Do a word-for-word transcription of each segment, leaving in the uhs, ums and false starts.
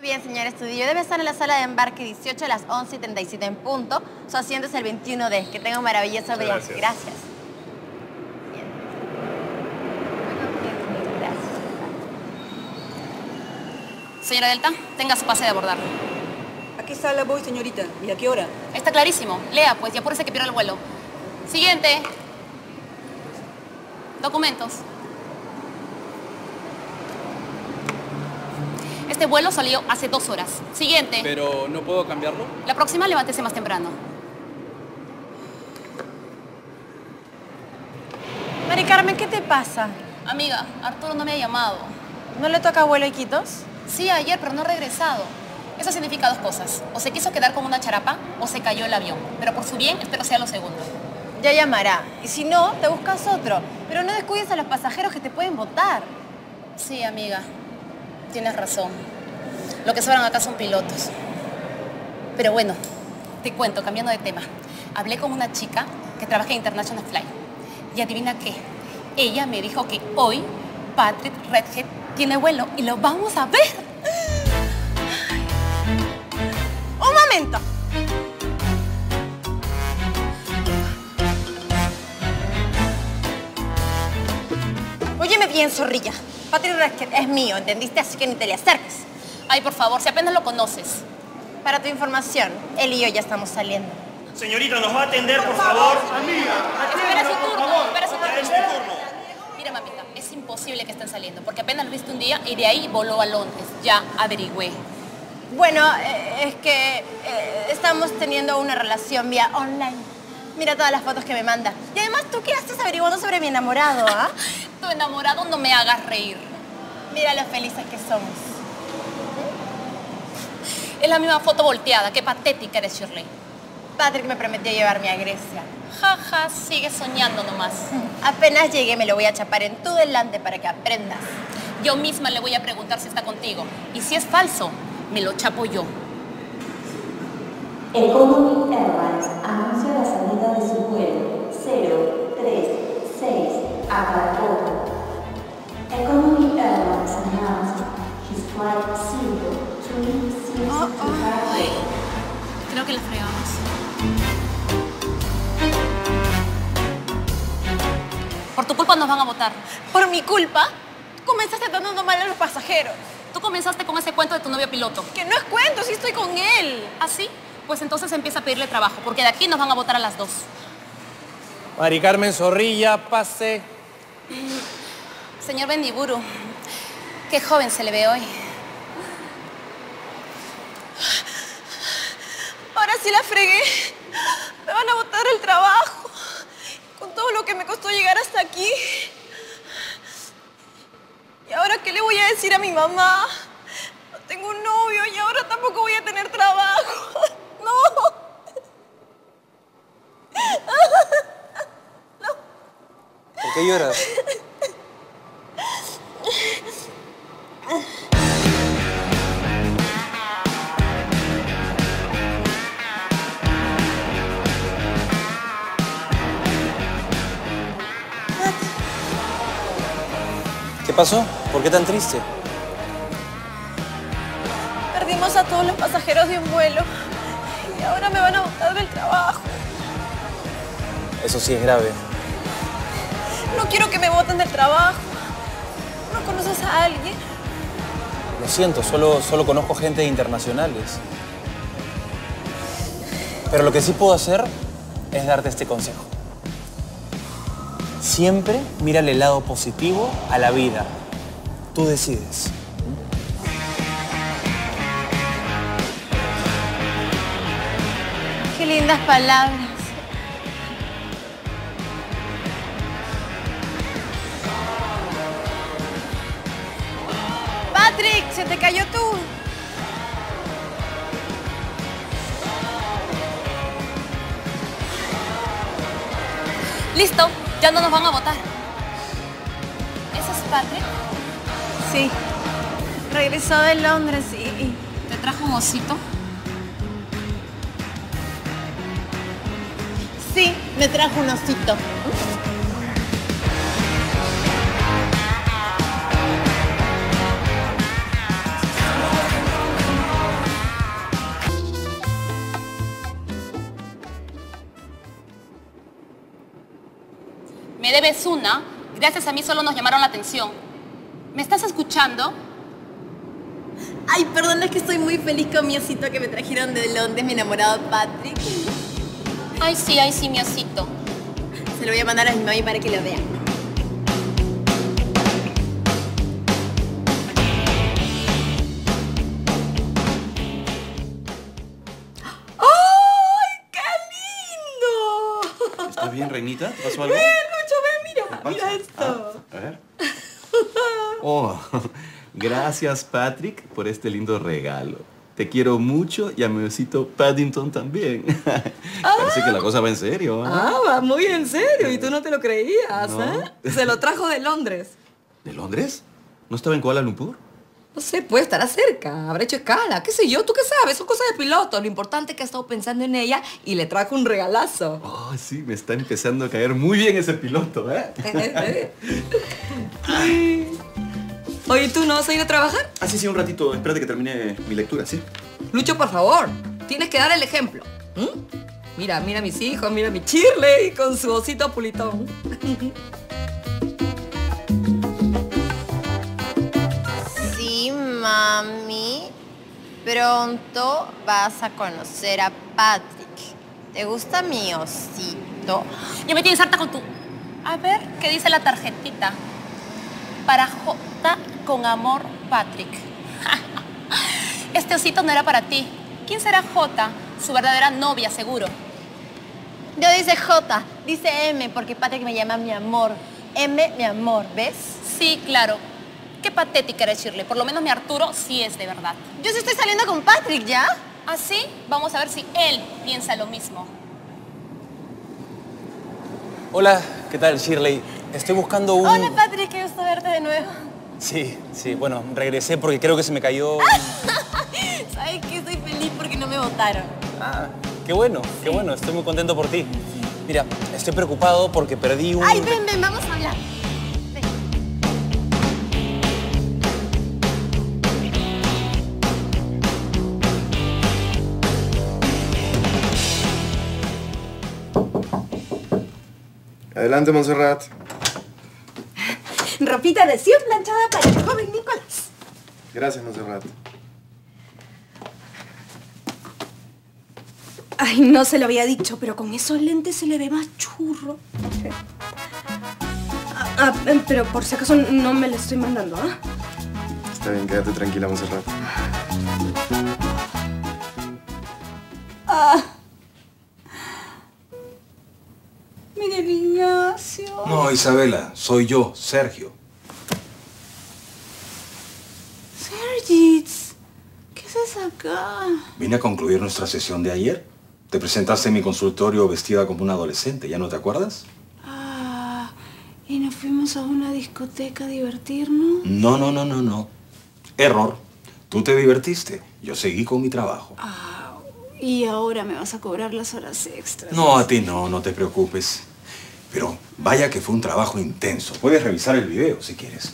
Bien, señor Estudillo, debe estar en la sala de embarque dieciocho a las once y treinta y siete en punto. Su asiento es el veintiuno D. Que tenga un maravilloso día. Gracias. Gracias. Bien. Gracias. Señora Delta, tenga su pase de abordar. Aquí está la voy, señorita. ¿Y a qué hora? Está clarísimo. Lea, pues, y apúrese que pierda el vuelo. Siguiente. Documentos. Este vuelo salió hace dos horas. Siguiente. Pero, ¿no puedo cambiarlo? La próxima, levántese más temprano. Mari Carmen, ¿qué te pasa? Amiga, Arturo no me ha llamado. ¿No le toca vuelo Iquitos? Sí, ayer, pero no ha regresado. Eso significa dos cosas. O se quiso quedar con una charapa o se cayó el avión. Pero por su bien, espero sea lo segundo. Ya llamará. Y si no, te buscas otro. Pero no descuides a los pasajeros que te pueden botar. Sí, amiga. Tienes razón. Lo que sobran acá son pilotos. Pero bueno, te cuento, cambiando de tema. Hablé con una chica que trabaja en International Fly. Y adivina qué. Ella me dijo que hoy Patrick Redhead tiene vuelo y lo vamos a ver. ¡Un momento! Óyeme bien, zorrilla. Patrick Redhead es mío, ¿entendiste? Así que ni te le acerques. Ay, por favor, si apenas lo conoces. Para tu información, él y yo ya estamos saliendo. Señorita, ¿nos va a atender, por favor? Espera su turno, espera su turno. Ya es su turno. Mira, mamita, es imposible que estén saliendo, porque apenas lo viste un día y de ahí voló a Londres. Ya averigüé. Bueno, eh, es que eh, estamos teniendo una relación vía online. Mira todas las fotos que me manda. Y además, ¿tú qué haces averiguando sobre mi enamorado, ah? Tu enamorado, no me hagas reír. Mira lo felices que somos. Es la misma foto volteada. Qué patética eres, Shirley. Patrick me prometió llevarme a Grecia. Jaja, sigue soñando nomás. Apenas llegue, me lo voy a chapar en tu delante para que aprendas. Yo misma le voy a preguntar si está contigo. Y si es falso, me lo chapo yo. Economy Airlines anuncia la salida de su vuelo cero tres seis a Calcuta. Economy Airlines announced his flight zero three six Oh, to oh. Calcuta. Creo que la fregamos. Por tu culpa nos van a votar. Por mi culpa, tú comenzaste tratando mal a los pasajeros. Tú comenzaste con ese cuento de tu novio piloto. Que no es cuento, sí estoy con él. ¿Ah, sí? Pues entonces empieza a pedirle trabajo, porque de aquí nos van a votar a las dos. Mari Carmen Zorrilla, pase. Señor Bendiburu, qué joven se le ve hoy. Ahora sí la fregué. Me van a botar el trabajo. Con todo lo que me costó llegar hasta aquí. ¿Y ahora qué le voy a decir a mi mamá? No tengo un novio y ahora tampoco voy a tener trabajo. ¡No! ¿Por qué lloras? ¿Qué pasó? ¿Por qué tan triste? Perdimos a todos los pasajeros de un vuelo. Y ahora me van a botar del trabajo. Eso sí es grave. No quiero que me boten del trabajo. ¿No conoces a alguien? Lo siento, solo, solo conozco gente de internacionales. Pero lo que sí puedo hacer es darte este consejo. Siempre mírale el lado positivo a la vida. Tú decides. Qué lindas palabras. Patrick, se te cayó tú. Listo, ya no nos van a votar. ¿Ese es Patrick? Sí. Regresó de Londres y... y- ¿Te trajo un osito? Sí, me trajo un osito. Me debes una. Gracias a mí solo nos llamaron la atención. ¿Me estás escuchando? Ay, perdón, es que estoy muy feliz con mi osito que me trajeron de Londres, mi enamorado Patrick. Ay, sí, ay, sí, mi osito. Se lo voy a mandar a mi mami para que lo vea. ¿Estás bien, reinita? ¿Te pasó algo? Ven, Lucho, ven, mira, ¿Qué mira pasa? esto. Ah, a ver. Oh, gracias, Patrick, por este lindo regalo. Te quiero mucho y a mi osito Paddington también. Parece que la cosa va en serio, ¿eh? Ah, va muy en serio, y tú no te lo creías, No. ¿eh? Se lo trajo de Londres. ¿De Londres? ¿No estaba en Kuala Lumpur? No sé, puede estar cerca, habrá hecho escala, qué sé yo, tú qué sabes, son cosas de piloto. Lo importante es que ha estado pensando en ella y le trajo un regalazo. Oh, sí, me está empezando a caer muy bien ese piloto, ¿eh? Oye, ¿tú no vas a ir a trabajar? Ah, sí, sí, un ratito. Espérate que termine mi lectura, ¿sí? Lucho, por favor, tienes que dar el ejemplo. ¿Mm? Mira, mira a mis hijos, mira a mi Shirley con su osito pulitón. Sí, mami. Pronto vas a conocer a Patrick. ¿Te gusta mi osito? Ya me tienes harta con tu... A ver, ¿qué dice la tarjetita? Para J con amor, Patrick. Este osito no era para ti. ¿Quién será J? Su verdadera novia, seguro. Yo dice J, dice M, porque Patrick me llama mi amor. M, mi amor, ¿ves? Sí, claro. Qué patética eres, Shirley. Por lo menos mi Arturo sí es de verdad. Yo sí estoy saliendo con Patrick, ¿ya? ¿Así? Vamos a ver si él piensa lo mismo. Hola, ¿qué tal, Shirley? Estoy buscando un... Hola, Patrick, qué gusto verte de nuevo. Sí, sí, bueno, regresé porque creo que se me cayó... ¿Sabes qué? Estoy feliz porque no me votaron. Ah, qué bueno, qué bueno, estoy muy contento por ti. Mira, estoy preocupado porque perdí un... Ay, ven, ven, vamos a hablar. Ven. Adelante, Montserrat. Ropita recién planchada para el joven Nicolás. Gracias, Montserrat. Ay, no se lo había dicho, pero con esos lentes se le ve más churro. Ah, ah, pero por si acaso no me lo estoy mandando, ¿ah? Está bien, quédate tranquila, Montserrat. Ah. Miguel Ignacio. No, Isabela, soy yo, Sergio. Sergits, ¿qué haces acá? Vine a concluir nuestra sesión de ayer. Te presentaste en mi consultorio vestida como una adolescente, ¿ya no te acuerdas? Ah, ¿y nos fuimos a una discoteca a divertirnos? No, no, no, no, no. Error. Tú te divertiste. Yo seguí con mi trabajo. Ah, y ahora me vas a cobrar las horas extras. No, a ti no, no te preocupes. Pero vaya que fue un trabajo intenso. Puedes revisar el video si quieres.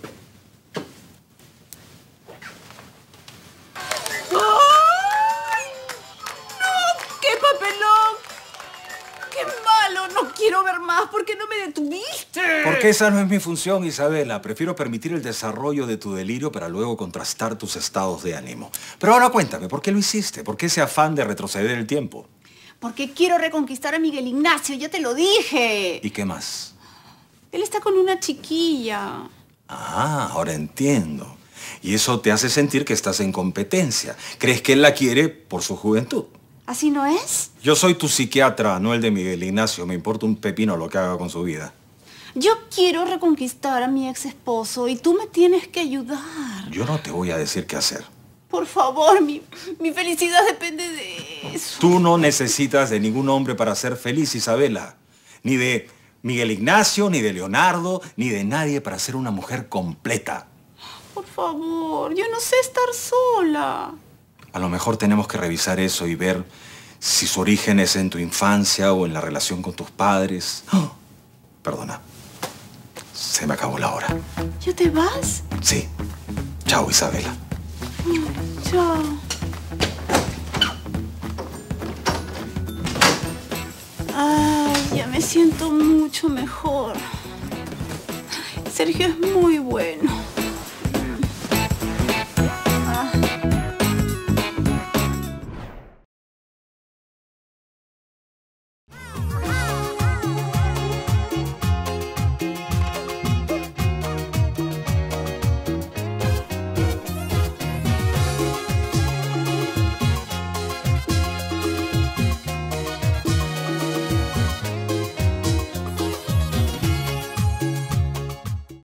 ¡Qué papelón! ¡Qué malo! No quiero ver más. ¿Por qué no me detuviste? Porque esa no es mi función, Isabela. Prefiero permitir el desarrollo de tu delirio para luego contrastar tus estados de ánimo. Pero ahora cuéntame, ¿por qué lo hiciste? ¿Por qué ese afán de retroceder el tiempo? Porque quiero reconquistar a Miguel Ignacio, ya te lo dije. ¿Y qué más? Él está con una chiquilla. Ah, ahora entiendo. Y eso te hace sentir que estás en competencia. ¿Crees que él la quiere por su juventud? ¿Así no es? Yo soy tu psiquiatra, no el de Miguel Ignacio. Me importa un pepino lo que haga con su vida. Yo quiero reconquistar a mi ex esposo y tú me tienes que ayudar. Yo no te voy a decir qué hacer. Por favor, mi, mi felicidad depende de eso. Tú no necesitas de ningún hombre para ser feliz, Isabela. Ni de Miguel Ignacio, ni de Leonardo, ni de nadie para ser una mujer completa. Por favor, yo no sé estar sola. A lo mejor tenemos que revisar eso y ver si su origen es en tu infancia o en la relación con tus padres. Oh, perdona. Se me acabó la hora. ¿Ya te vas? Sí. Chao, Isabela. Chao. Ay, ya me me siento mucho mejor. Sergio es muy bueno.